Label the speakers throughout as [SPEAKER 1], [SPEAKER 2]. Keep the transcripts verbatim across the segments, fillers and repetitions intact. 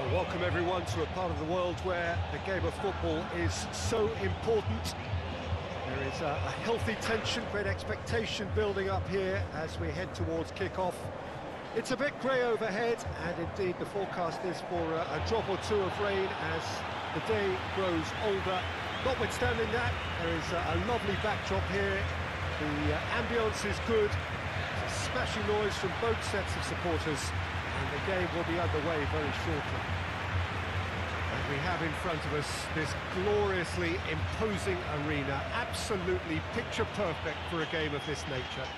[SPEAKER 1] Well, welcome everyone to a part of the world where the game of football is so important. There is a, a healthy tension, great expectation building up here as we head towards kick-off. It's a bit grey overhead, and indeed the forecast is for a, a drop or two of rain as the day grows older. Notwithstanding that, there is a, a lovely backdrop here. The uh, ambience is good. It's a smashing noise from both sets of supporters, and the game will be underway very shortly. And we have in front of us this gloriously imposing arena, absolutely picture perfect for a game of this nature.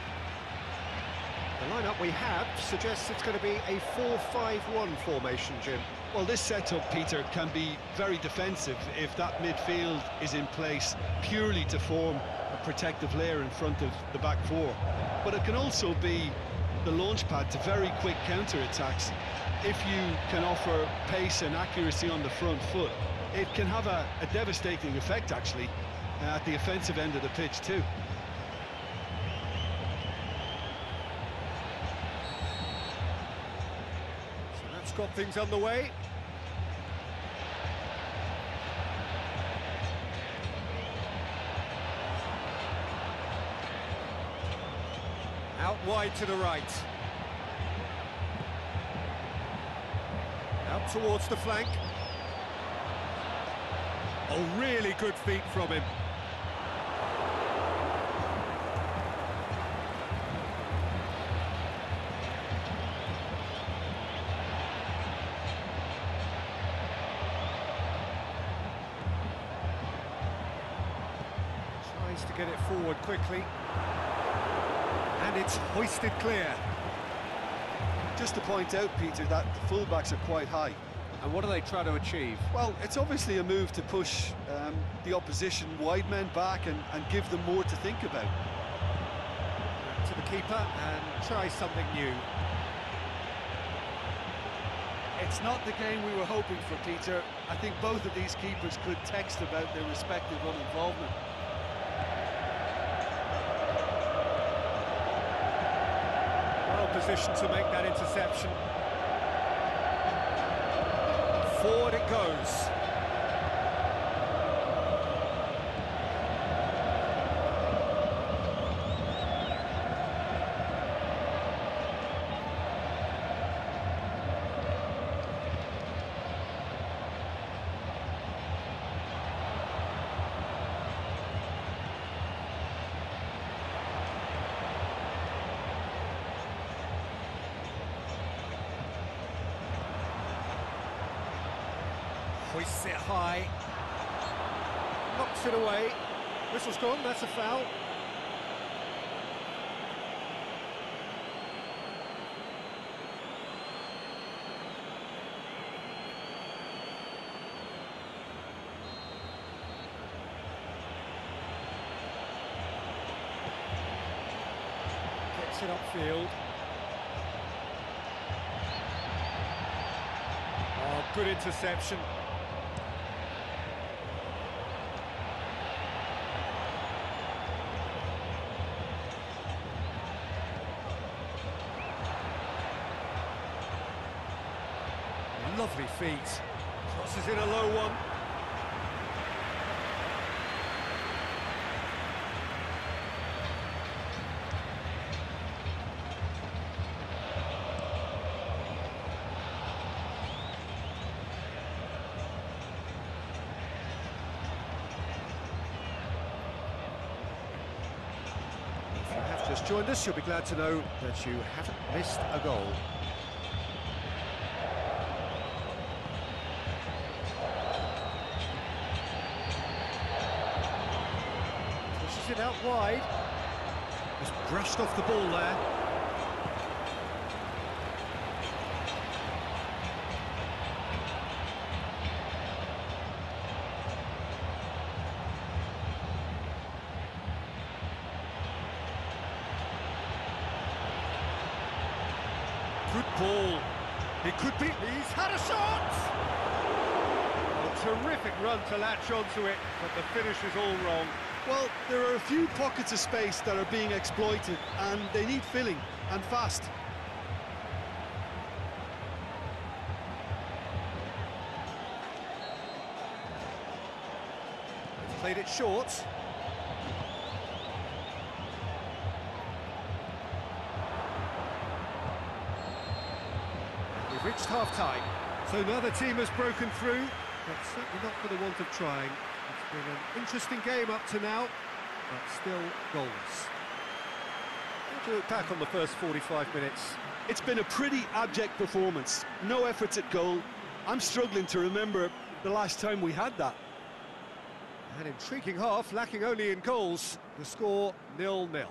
[SPEAKER 1] The lineup we have suggests it's going to be a four five one formation, Jim.
[SPEAKER 2] Well, this setup, Peter, can be very defensive if that midfield is in place purely to form a protective layer in front of the back four. But it can also be the launch pad to very quick counter-attacks. If you can offer pace and accuracy on the front foot, it can have a, a devastating effect, actually, uh, at the offensive end of the pitch, too.
[SPEAKER 1] So that's got things underway. Out wide to the right. Out towards the flank. Oh, really good feet from him. Tries to get it forward quickly. And it's hoisted clear.
[SPEAKER 2] Just to point out, Peter, that the fullbacks are quite high.
[SPEAKER 1] And what do they try to achieve?
[SPEAKER 2] Well, it's obviously a move to push um, the opposition wide men back and, and give them more to think about.
[SPEAKER 1] Back to the keeper and try something new.
[SPEAKER 2] It's not the game we were hoping for, Peter. I think both of these keepers could text about their respective uninvolvement.
[SPEAKER 1] Position to make that interception. Forward it goes. Hoists it high, knocks it away, whistle's gone, that's a foul. Gets it upfield. Oh, good interception. Lovely feet. Crosses in a low one. If you have just joined us, you'll be glad to know that you haven't missed a goal. It out wide, just brushed off the ball there. Good ball. It could be. He's had a shot. A terrific run to latch onto it, but the finish is all wrong.
[SPEAKER 2] Well, there are a few pockets of space that are being exploited, and they need filling, and fast.
[SPEAKER 1] Played it short. We've reached half-time. So another team has broken through, but certainly not for the want of trying. It's been an interesting game up to now, but still goals. How do you look back on the first forty-five minutes?
[SPEAKER 2] It's been a pretty abject performance. No efforts at goal. I'm struggling to remember the last time we had that.
[SPEAKER 1] An intriguing half, lacking only in goals. The score nil nil.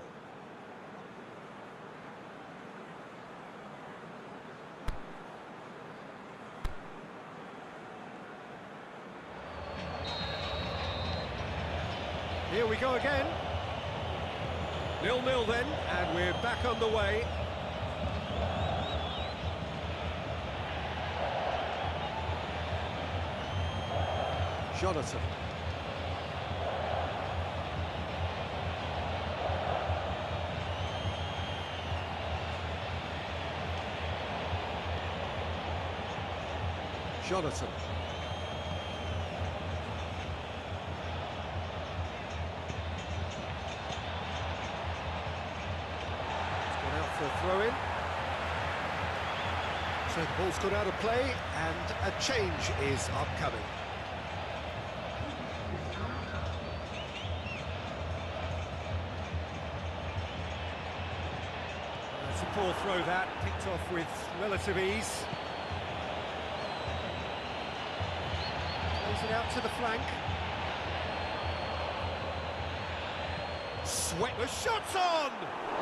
[SPEAKER 1] Here we go again. nil nil then, and we're back on the way. Jonathan. Jonathan. For a throw-in. So the ball's gone out of play, and a change is upcoming. That's a poor throw that, picked off with relative ease. Plays it out to the flank. Sweat, the shot's on!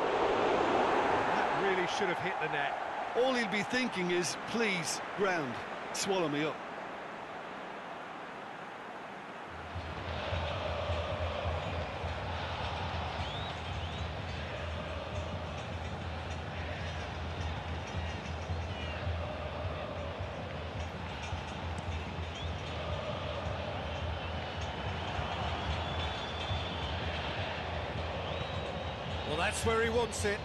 [SPEAKER 1] Really should have hit the net.
[SPEAKER 2] All he'll be thinking is, please, ground, swallow me up.
[SPEAKER 1] Well, that's where he wants it.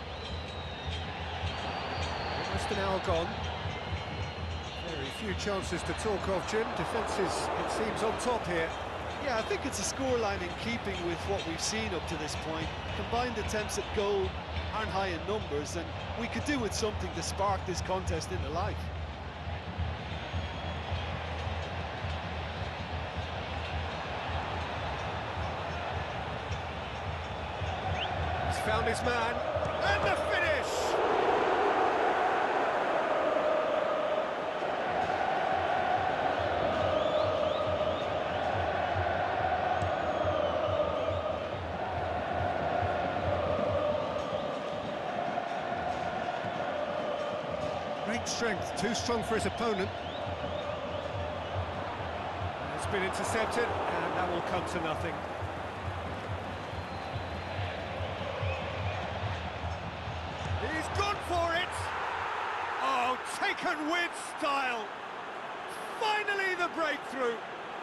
[SPEAKER 1] Almost an hour gone. Very few chances to talk of, Jim. Defence is, it seems, on top here.
[SPEAKER 2] Yeah, I think it's a scoreline in keeping with what we've seen up to this point. Combined attempts at goal aren't high in numbers, and we could do with something to spark this contest into life.
[SPEAKER 1] He's found his man, and the finish! Great strength, too strong for his opponent. It's been intercepted, and that will come to nothing. He's gone for it! Oh, taken with style! Finally the breakthrough!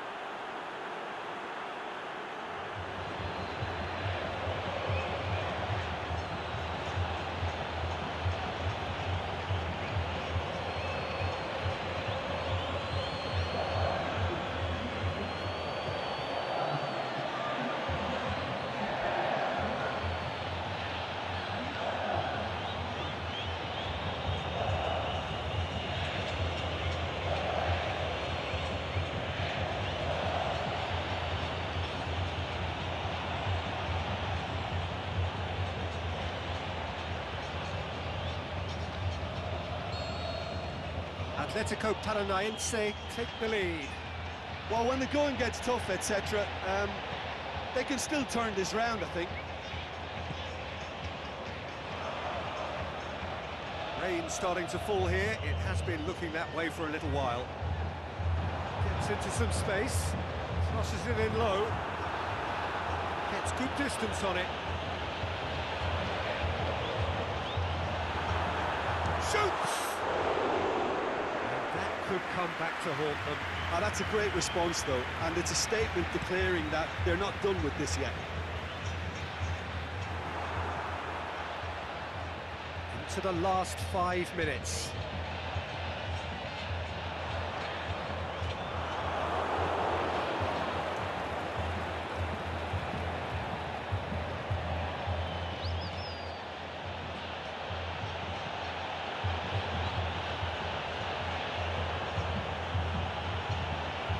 [SPEAKER 1] Atletico Paranaense take the lead.
[SPEAKER 2] Well, when the going gets tough, et cetera, um, they can still turn this round, I think.
[SPEAKER 1] Rain starting to fall here. It has been looking that way for a little while. Gets into some space, crosses it in low. Gets good distance on it. Shoots! Could come back to haunt them.
[SPEAKER 2] Oh, that's a great response, though, and it's a statement declaring that they're not done with this yet.
[SPEAKER 1] Into the last five minutes.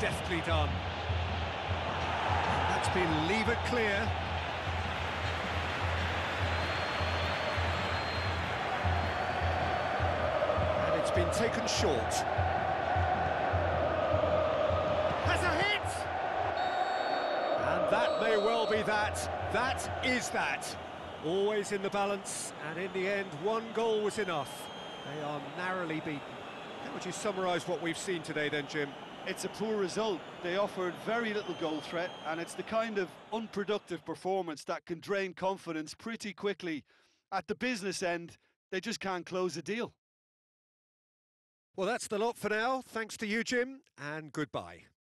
[SPEAKER 1] deftly done. That's been levered clear. And it's been taken short. Has a hit! And that may well be that. That is that. Always in the balance, and in the end, one goal was enough. They are narrowly beaten. How would you summarise what we've seen today then, Jim?
[SPEAKER 2] It's a poor result. They offered very little goal threat, and it's the kind of unproductive performance that can drain confidence pretty quickly. At the business end, they just can't close a deal.
[SPEAKER 1] Well, that's the lot for now. Thanks to you, Jim, and goodbye.